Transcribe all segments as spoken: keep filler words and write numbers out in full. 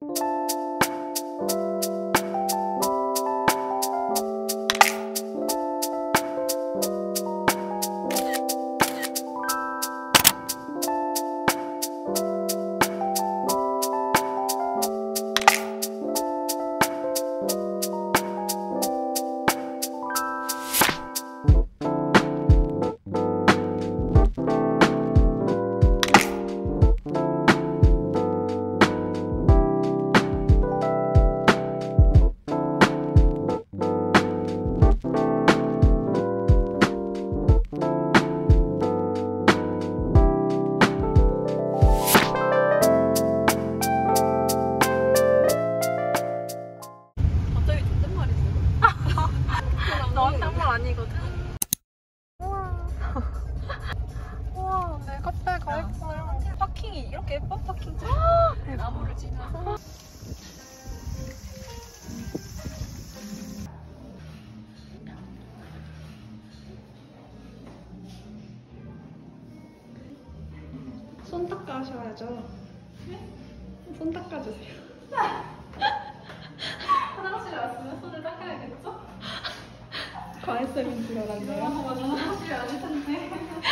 나무를 지나서 손 닦아셔야죠. 손 닦아주세요. 화장실에 왔으면 손을 닦아야겠죠? 과외쌤인 줄 알았네요. 맞아, 화장실에 아닐 텐데.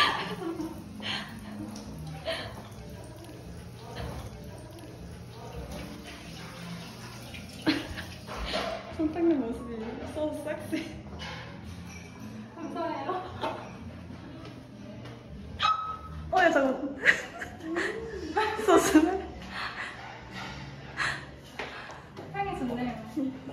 손 닦는 모습이 so 섹시. 감사해요. 어, 야, 잠깐. 소스는? 향이 좋네요.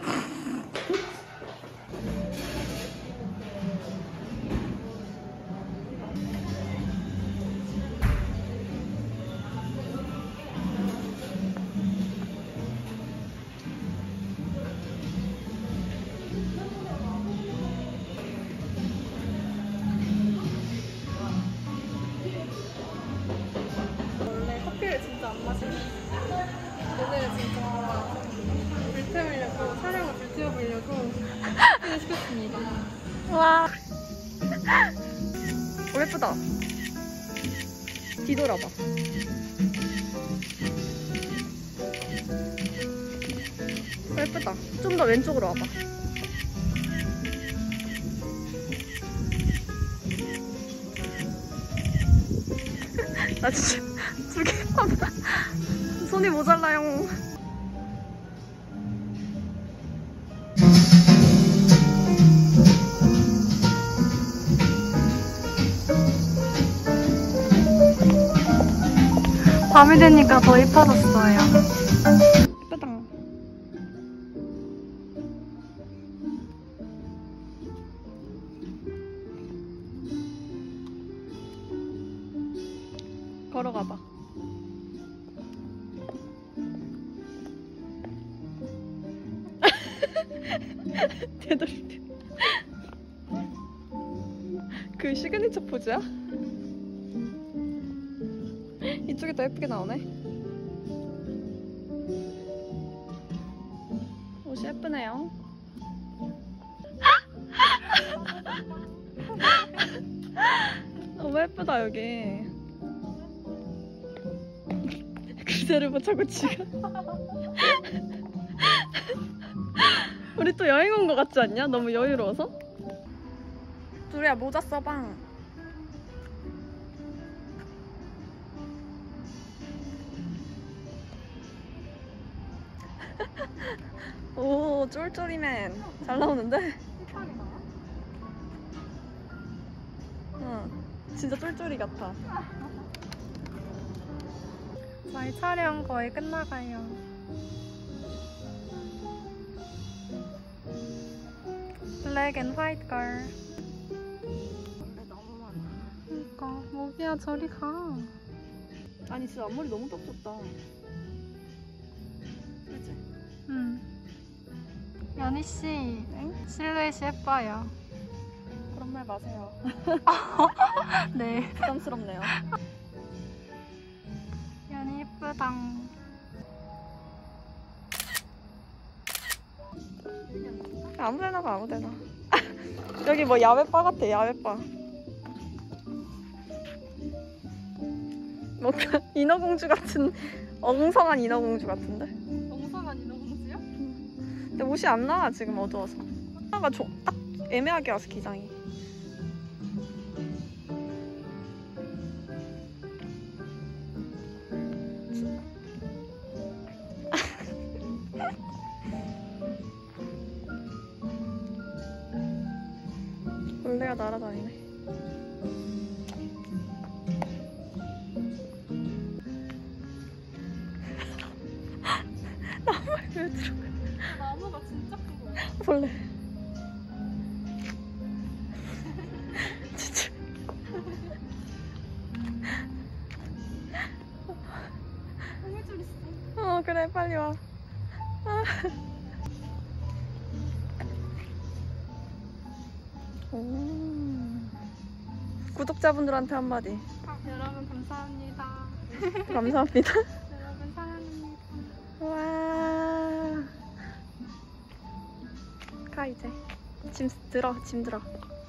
커피를 진짜 안 마시는데 오늘은 진짜 불태우려고, 촬영을 불태워보려고 커피를 시켰습니다. 와, 오, 예쁘다. 뒤돌아봐. 오, 예쁘다. 좀 더 왼쪽으로 와봐. 나 진짜 두 개 봐봐. 손이 모자라요. 밤이 되니까 더 이뻐졌어요. 예쁘다. 걸어가봐. 되돌려. 그 시그니처 포즈야? 이쪽이 더 예쁘게 나오네. 옷이 예쁘네요. 너무 예쁘다 여기. 그대를 못 차고 지금. 우리 또 여행 온 거 같지 않냐? 너무 여유로워서? 두리야 모자 써봐. 오, 쫄쫄이맨. 잘 나오는데? 응, 진짜 쫄쫄이 같아. 저희 촬영 거의 끝나가요. 블랙 앤 화이트 걸. 원래 너무 많아. 그니까 모기야 저리 가. 아니 진짜 앞머리 너무 딱 좋다. 그치? 응. 연희씨, 응? 실루엣이 예뻐요. 그런 말 마세요. 네, 부담스럽네요. 연희 예쁘당. 아무데나 가, 아무데나. 여기 뭐 야외바 같아, 야외바. 뭔가 인어공주 같은, 엉성한 인어공주 같은데? 엉성한 다니는 홍수야? 근데 옷이 안 나와 지금 어두워서. 하나가 조, 딱 애매하게 와서 기장이. 벌레가 날아다니네. 나무에 왜 들어가? 나무가 진짜 큰 거야. 벌레. 진짜. 해줄 있어. 어 그래 빨리 와. 아. 오. 구독자분들한테 한마디. 아, 여러분 감사합니다. 감사합니다. 여러분 사랑합니다. 와. 가 이제. 짐 들어, 짐 들어.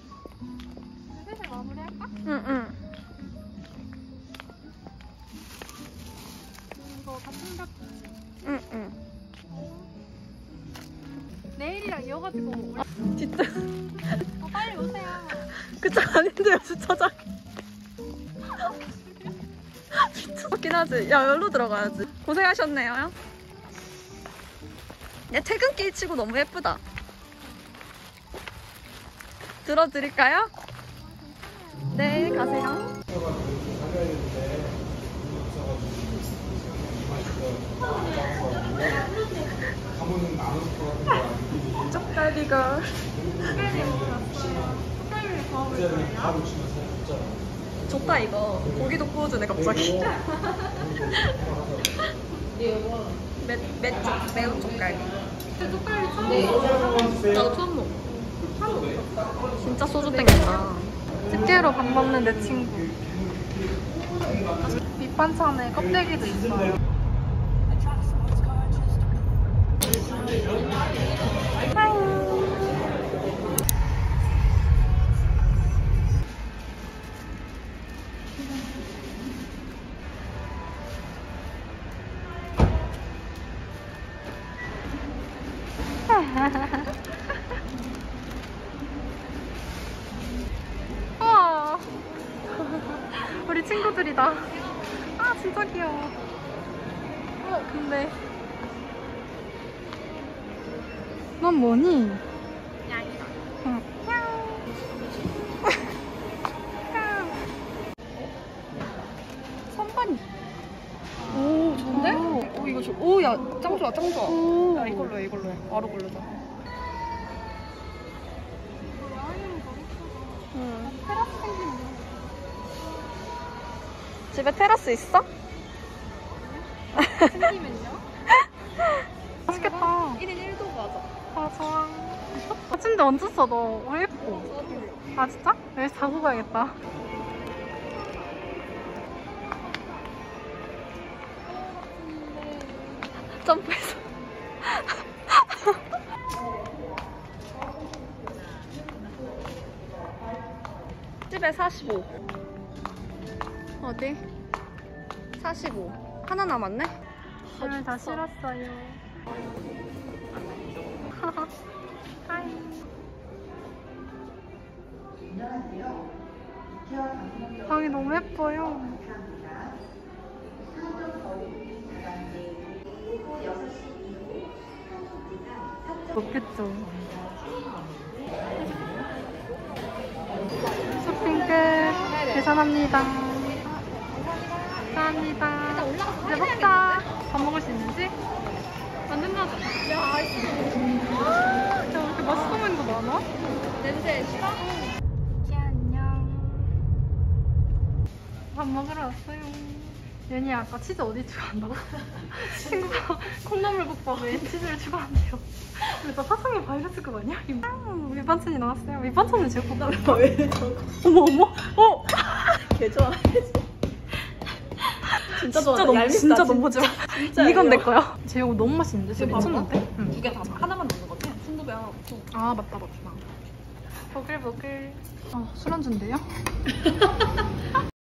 슬슬 마무리할까? 응, 응. 이거 다 챙겼지? 응, 응. 내일이랑 이어가지고 우리 진짜. 어, 빨리 오세요. 그쪽 아닌데요, 주차장. 미쳤긴 하지. 야, 여기로 들어가야지. 고생하셨네요. 야, 퇴근길 치고 너무 예쁘다. 들어드릴까요? 네, 가세요. 쪽갈비가. 좋다 이거. 고기도 구워주네 갑자기. 매, 매쪽, 매운 쪽갈비. 쪽갈비 처음 먹어. 나도 처음 먹어. 진짜 소주 땡긴다. 집게로 밥 먹는 내 친구. 밑반찬에 껍데기도 있어요. 우와. 우리 친구들이다. 아 진짜 귀여워. 어 근데 넌 뭐니? 양이다. 응. 선반이. 오 좋은데? 오, 오 이거 좋. 오야 짱 좋아 짱 좋아. 오. 야 이걸로 해 이걸로 해. 바로 고르자. 응. 테라스 생기네. 집에 테라스 있어? 생기면요? 맛있겠다. 일 인 일 도 가자. 아 좋아. 아, 침대 얹었어 너. 왜 예뻐? 아 진짜? 여기서 자고 가야겠다. 점프해서. 집에 사십오. 어디? 사십오. 하나 남았네? 오늘 다 실었어요. 하이. 방이 너무 예뻐요. 좋겠죠. 쇼핑 끝. 계산합니다. 감사합니다. 이제 먹자. 밥 먹을 수 있는지? 완전 맞아. 야, 아이스. 야, 이렇게 맛있어 보이는 거 많아? 냄새 싫어? 키 안녕. 밥 먹으러 왔어요. 연이 아까 치즈 어디 추가한다고? 친구가 콩나물국밥에 치즈를 추가한대요. 그래서 사상에 바이러스급 아니야? 아, 밑반찬이 나왔어요. 밑반찬은 제가 볶아. 왜 저거? 어머 어머. 어. 개 좋아. 진짜 좋아. 진짜 너무 얄밉다, 진짜 진짜. 너무 좋아. 진짜 이건 내 얄미워. 거야. 제육 너무 맛있는데? 진짜 이거 미쳤는데? 응. 두 개 다 하나만 넣는 거지? 순두부야. 아 맞다 맞다. 버글버글. 어, 술 안주인데요?